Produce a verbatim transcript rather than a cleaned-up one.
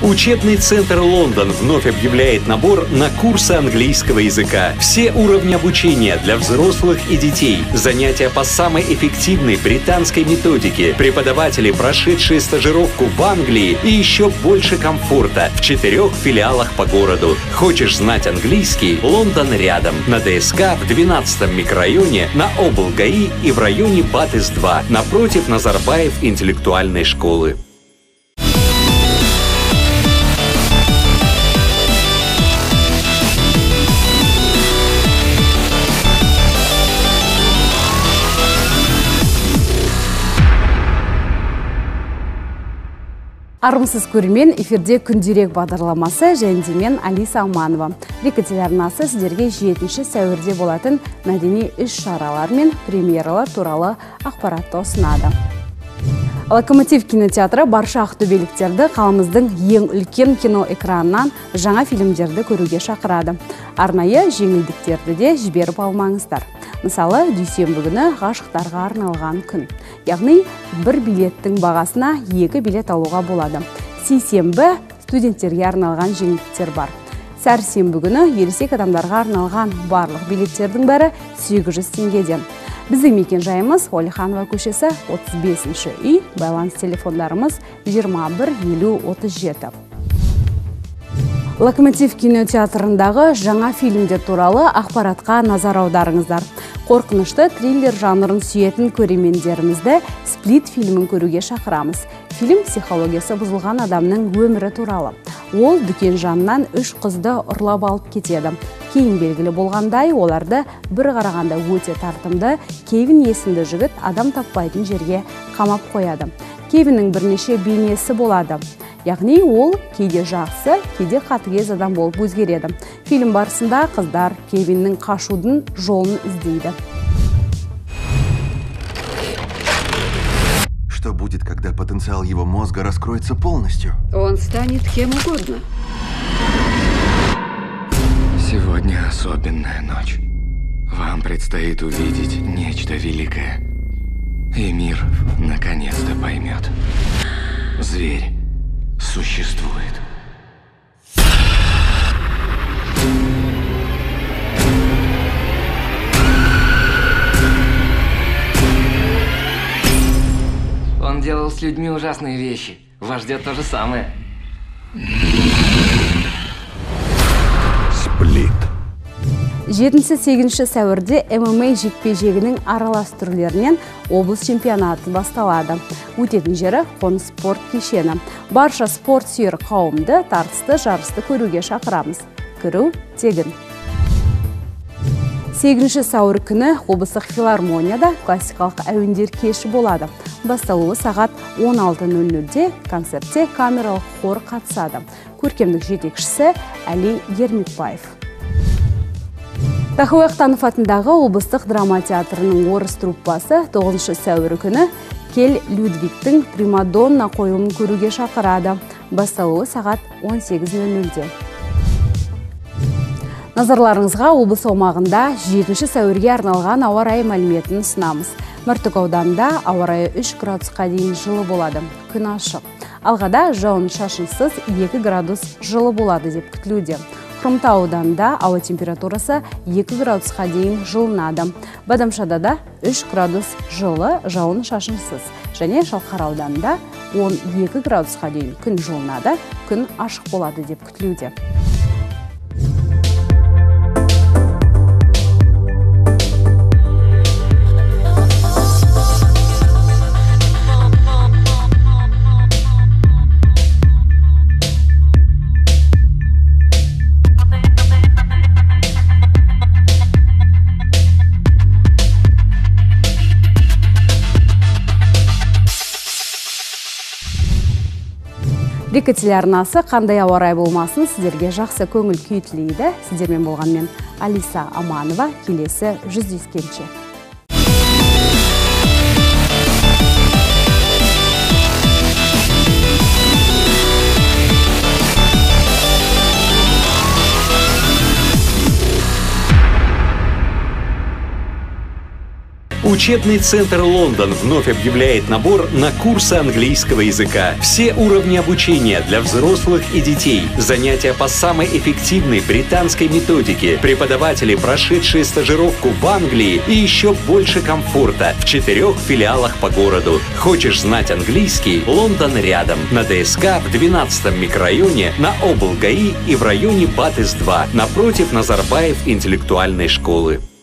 Учебный центр «Лондон» вновь объявляет набор на курсы английского языка. Все уровни обучения для взрослых и детей. Занятия по самой эффективной британской методике. Преподаватели, прошедшие стажировку в Англии, и еще больше комфорта в четырех филиалах по городу. Хочешь знать английский? Лондон рядом. На ДСК в двенадцатом микрорайоне, на Облгаи и в районе Батыс два, напротив Назарбаев интеллектуальной школы. Армысыз көрермен, эфирде күндерек бағдарламасы және мен Алиса Аманова. Рика телеарнасы сіздерге жетінші сәуірде болатын мәдени іс-шаралар мен премьералар туралы ақпаратты ұсынады. Локомотив кинотеатры барша ақтөбеліктерді қаламыздың ең үлкен кино экранынан жаңа фильмдерді көруге шақырады. Арнайы жеңілдіктерді де жіберіп алмаңыздар. Мысалы, дүйсенбі күні ғашықтарға арналған күн. Яғни, бір билеттің бағасына екі билет алуға болады. Сейсенбі студенттерге арналған жеңілдіктер бар. Сәрсенбі күні ересек адамдарға арналған барлық билеттердің бәрі сегіз жүз теңгеден. Біздің мекен жайымыз Уәлиханова көшесі отыз бесінші үй, байланыс телефондарымыз жиырма бір елу отыз жеті. Локомотив кинотеатрындағы жаңа фильмдер туралы ақпаратқа назар аударыңыздар. Қорқынышты триллер жанрын сүйетін көрермендерімізді «Сплит» фильмін көруге шақырамыз. Фильм психологиясы бұзылған адамның өмірі туралы. Ол дүкен жанынан үш қызды ұрлап алып кетеді. Кейін белгілі болғандай, оларды бір қарағанда өте тартымды Кевин есімді жігіт адам таппайтын жерге қамап қояды. Кевиннің бірнеше бейнесі болады. Яғни ол кейде жақсы, кейде қатыгез адам болып өзгереді. Фильм барысында қыздар Кевиннің қашудың жолын іздейді. Что будет, когда потенциал его мозга раскроется полностью? Он станет кем угодно. Сегодня особенная ночь. Вам предстоит увидеть нечто великое. И мир наконец-то поймет. Зверь существует. Он делал с людьми ужасные вещи. Вас ждет то же самое. Сплит. жетінші-сегізінші сәуірде эм эм а жекпе-жегінің аралас түрлерінен облыс чемпионаты басталады. Өтетін жері қоныс спорт кешені. Барша спорт сүйер қауымды тартысты жарысты көруге шақырамыз. Кіру тегін. сегізінші сәуір күні облыстық филармонияда классикалық әуендер кеші болады. Басталуы сағат он алты нөл нөлде концертте камералық хор қатысады. Көркемдік жетекшісі Әли Ермекбаев. Тахауи Ахтанов атындағы облыстық драма театрының орыс труппасы тоғызыншы сәуір күні Кель Людвигтің примадонна қойылымын көруге шақырады. Басталуы сағат он сегіз нөл нөлде. Назарларыңызға облыс аумағында жетінші сәуірге арналған ауа райы мәліметін ұсынамыз. Мәртөк ауданында ауа райы үш градусқа дейін жылы болады. Күн ашық. Алғада жауын шашынсыз екі градус жылы болады деп күтілуде. Хромтау ауданында ауа температурасы екі градусқа дейін жылынады. Бадамшада да үш градус жылы, жауын шашынсыз. Және Шалқар ауданында он екі градусқа дейін күн жылынады, күн ашық болады деп күтілуде. Рика телеарнасы қандай ауа райы болмасын сіздерге жақсы көңіл күй тілейді. Сіздермен болған мен Алиса Аманова. Келесі жүздескенше. Учебный центр «Лондон» вновь объявляет набор на курсы английского языка. Все уровни обучения для взрослых и детей. Занятия по самой эффективной британской методике. Преподаватели, прошедшие стажировку в Англии, и еще больше комфорта в четырех филиалах по городу. Хочешь знать английский? Лондон рядом. На ДСК в двенадцатом микрорайоне, на Облгаи и в районе Батыс два, напротив Назарбаев интеллектуальной школы.